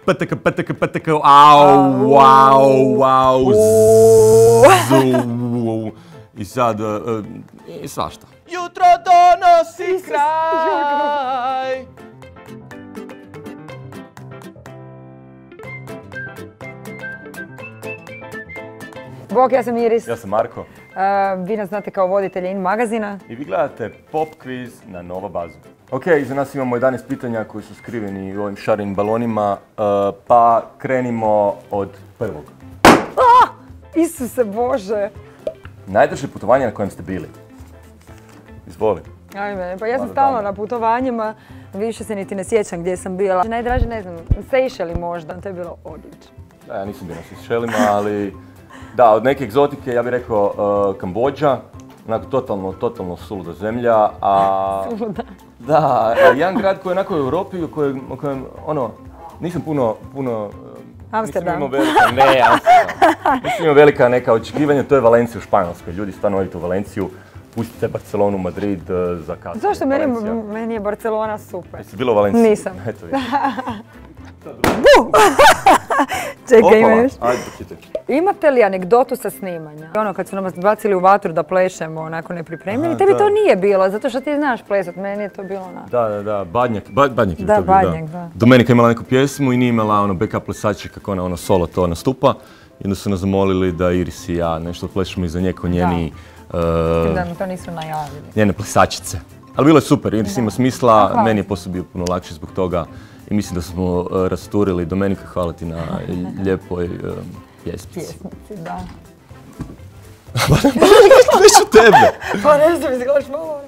PTK, au, i sad, i svašta. Jutro donosi kraj. Bok, ja sam Iris. Ja sam Marko. Vi nas znate kao voditelja In magazina. I vi gledate Pop Quiz na Nova Bazu. Ok, iza nas imamo 11 pitanja koji su skriveni u ovim šarenim balonima, pa krenimo od prvog. Isuse Bože! Najdrže putovanje na kojem ste bili? Izvoli. Ajme, pa ja sam stalno na putovanjima, više se niti ne sjećam gdje sam bila. Najdraže, ne znam, Sejšeli možda, to je bilo odlično. Da, ja nisam bio na Sejšelima, ali da, od neke egzotike ja bih rekao Kambodža, onako totalno suluda zemlja, a... Suluda. Da, jedan grad koji je onako u Europi, o kojem, ono, nisam puno... Amsterdam. Nisam imao velika neka očekivanja, to je Valencija u Španjolskoj. Ljudi stvarno odite u Valenciju, pustite Barcelonu, Madrid za kasnije. Zašto? Meni je Barcelona super. Jesi bilo u Valenciji? Nisam. Eto vidiš. Čekaj, ima još. Ajde, počitaj. Imate li anegdotu sa snimanja? Ono kad su nam bacili u vatru da plešemo onako nepripremljeni, tebi to nije bilo, zato što ti znaš plesat, meni je to bilo onako. Da, Badnjak je to bio, da. Badnjak, da. Domenika je imala neku pjesmu i nije imala backup plesače kako ona solo to nastupa. I onda su nas zamolili da Iris i ja nešto plešemo iza nje ko njeni... Da mi to nisu najavili. Njene plesačice. Ali bilo je super, Iris ima smisla, meni je posao bio puno lakše zbog toga. I mislim da smo rasturili. Domenika, hvala ti na lijepoj pjesmici. Pjesmici, da. Neću tebe! Pa ne znam, izgledaš malo.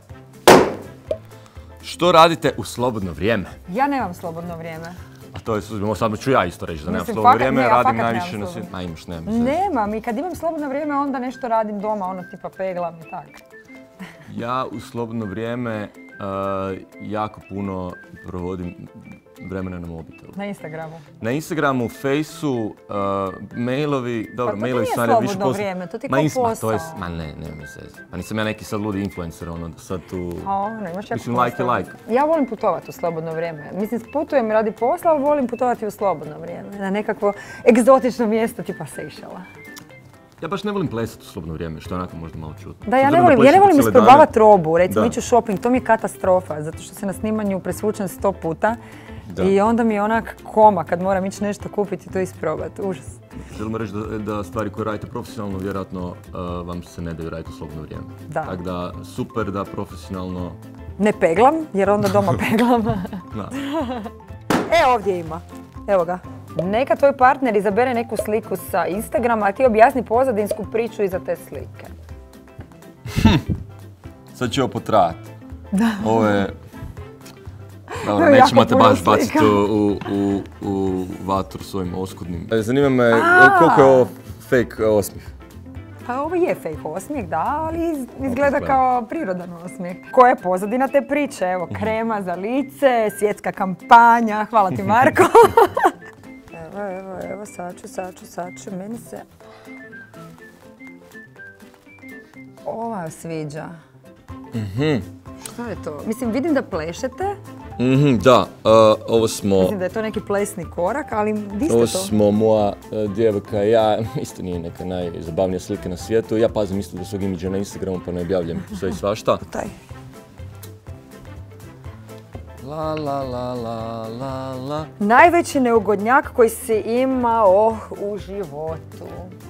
Što radite u slobodno vrijeme? Ja nemam slobodno vrijeme. A to je, sad ću ja isto reći da nemam slobodno vrijeme, radim najviše na svijetu. A imaš, nema. Nemam, i kad imam slobodno vrijeme onda nešto radim doma, ono tipa peglam i tak. Ja u slobodno vrijeme jako puno provodim vremena na mobitelu. Na Instagramu? Na Instagramu, Fejsu, mailovi, dobro, mailovi su najbolje više posla. Pa to nije slobodno vrijeme, to ti kao posao. Ma ne, mi se. Pa nisam ja neki sad ludi influencer, ono da sad tu... Nemaš jako mislim, like je like. Ja volim putovati u slobodno vrijeme. Mislim, putujem radi posla, ali volim putovati u slobodno vrijeme. Na nekakvo egzotično mjesto tipa Sejšela. Ja baš ne volim plesati u slobodno vrijeme, što je onako možda malo čudno. Da, ja ne volim isprobavati robu, recimo ići u shopping, to mi je katastrofa, zato što se na snimanju presvučem 100 puta i onda mi je onak koma kad moram ići nešto kupiti i to isprobati, užas. Želimo reći da stvari koje radite profesionalno vjerojatno vam se ne daju raditi u slobodno vrijeme. Da. Tako da super da profesionalno... Ne peglam, jer onda doma peglam. Ovdje ima, evo ga. Neka tvoj partner izabere neku sliku sa Instagrama, a ti objasni pozadinsku priču iza te slike. Sad će ovo potrajati. Ovo je... Dobro, nećemo te baš baciti u vatru svojim oskudnim. Zanima me koliko je ovo fake osmijeh. Pa ovo je fake osmijeh, da, ali izgleda kao prirodan osmijeh. Koja je pozadina te priče? Evo, krema za lice, svjetska kampanja, hvala ti Marko. Evo, sad ću, meni se... Ova sviđa. Što je to? Mislim, vidim da plešete. Da, ovo smo... Mislim da je to neki plesni korak, ali di ste to? Ovo smo moja djevojka i ja, isto nije neka najzabavnija slika na svijetu. Ja pazim isto do svog imidža na Instagramu pa ne objavljam sve i svašta. Taj. La. Najveći neugodnjak koji si imao u životu.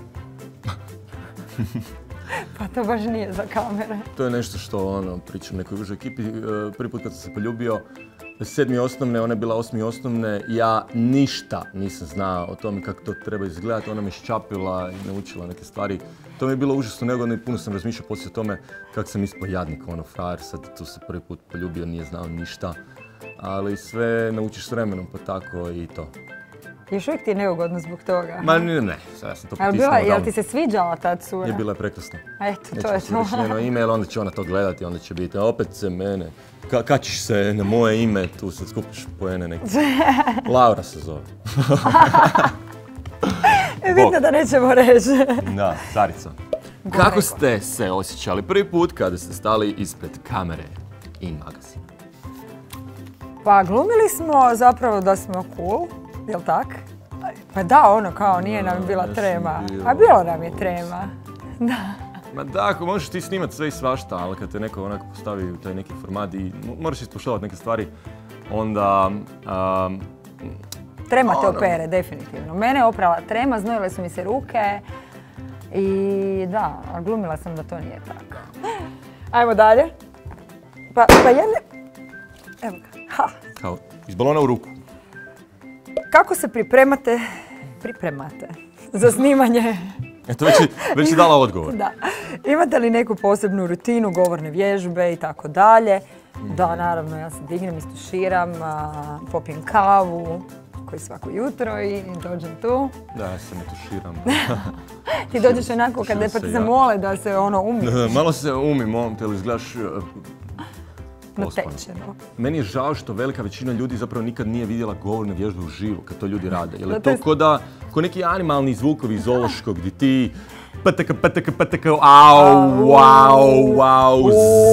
Pa to baš nije za kamere. To je nešto što pričam nekoj užoj ekipi. Prvi put kad sam se poljubio, 7. osnovne, ona je bila 8. osnovne, ja ništa nisam znao o tome kako to treba izgledati. Ona me ščapila i naučila neke stvari. To mi je bilo užasno neugodno i puno sam razmišljao poslije o tome kako sam ispao jadnik, frajer, sad tu se prvi put poljubio, nije znao ništa. Ali sve naučiš s vremenom, pa tako i to. Još uvijek ti je neugodno zbog toga? Ma ne, sad ja sam to potisnuo davno. Jel ti se sviđala ta cura? Je, bila je prekrasna. Eto, to je to. Nećemo se njeno ime, ali onda će ona to gledati, onda će biti opet se mene. Kačiš se na moje ime, tu sad skupiš poene neke. Laura se zove. Vidno da nećemo reći. Da, carica. Kako ste se osjećali prvi put kada ste stali ispred kamere In magazina? Pa glumili smo zapravo da smo cool. Jel' tak? Pa da, ono kao nije nam bila trema. A bilo nam je trema. Da. Ma da, ako možeš ti snimat sve i svašta, ali kad te neko onako postavi u taj neki format i moraš ispoštovati neke stvari, onda... Trema te opere, definitivno. Mene je oprala trema, znojile su mi se ruke i da, glumila sam da to nije tako. Ajmo dalje. Pa jedne... Evo ga. Ha. Kao, iz balona u ruku. Kako se pripremate za snimanje? Eto, već si dala odgovor. Da. Imate li neku posebnu rutinu, govorne vježbe i tako dalje? Da, naravno, ja se dignem, istuširam, popijem kavu, koji svako jutro i dođem tu. Da, ja se ne tuširam. Ti dođeš onako kada pa ti zamole da se ono umiš. Malo se umim, molim te, ali izgledaš natečeno. Meni je žao što velika većina ljudi zapravo nikad nije vidjela govorne vježbe uživo kad to ljudi rade. Jer je to ko neki animalni zvukovi iz zoološkog gdje ti pataka, au,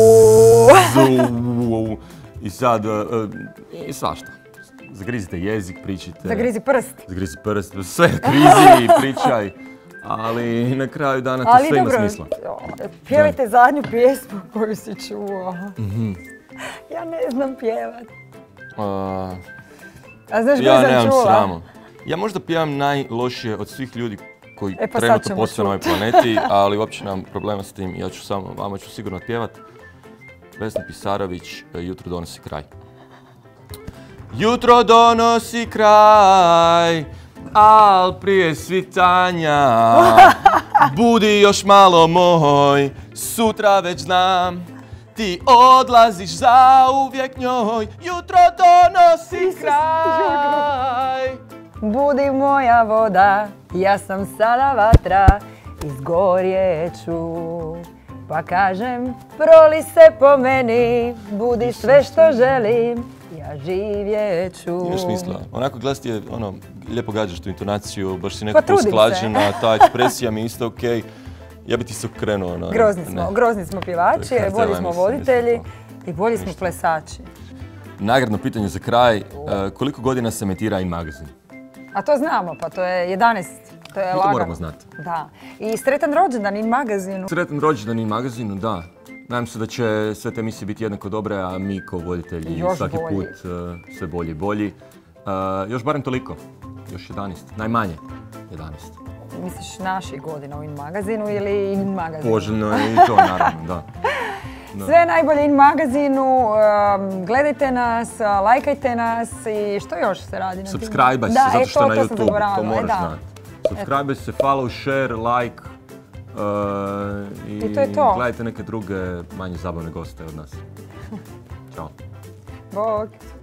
zu. I sad, i svašta. Zagrizite jezik, pričajte. Zagrizi prst. Sve grizi i pričaj. Ali na kraju dana to sve ima smisla. Pjevajte zadnju pjesmu koju si čuo. Ja ne znam pjevat. A znaš koju sam čula? Sramo. Ja možda pjevam najlošije od svih ljudi koji trenutno postoje na ovoj planeti, ali uopće nemam problema s tim. Vama ću sigurno pjevat. Vesna Pisarović, Jutro donosi kraj. Jutro donosi kraj, al prije svitanja. Budi još malo moj, sutra već znam. Ti odlaziš zauvijek njoj, jutro donosi kraj. Budi moja voda, ja sam sada vatra, izgorjet ću. Pa kažem, proli se po meni, budi sve što želim, ja živjet ću. Imaš smisla, onako glas ti je, lijepo gađaš tu intonaciju, baš si nekako usklađena, ta ekspresija mi je isto okej. Ja bi ti se okrenuo. Grozni smo pjevači, bolji smo voditelji i bolji smo plesači. Nagradno pitanje za kraj, koliko godina se emitira In Magazin? A to znamo, pa to je 11. To je lagano. To moramo znati. Da. I sretan rođendan In Magazinu. Sretan rođendan In Magazinu, da. Nadam se da će sve te emisije biti jednako dobre, a mi kao voditelji svaki put sve bolji i bolji. Još barem toliko. Još 11. Najmanje 11. Misliš naših godina u In Magazinu ili In Magazinu? Poželjno je i to, naravno, da. Sve najbolje In Magazinu, gledajte nas, lajkajte nas i što još se radi na tim? Subscribe se, zato što na YouTube, to moraš znati. Subscribe se, follow, share, like i gledajte neke druge manje zabavne goste od nas. Ćao. Bog.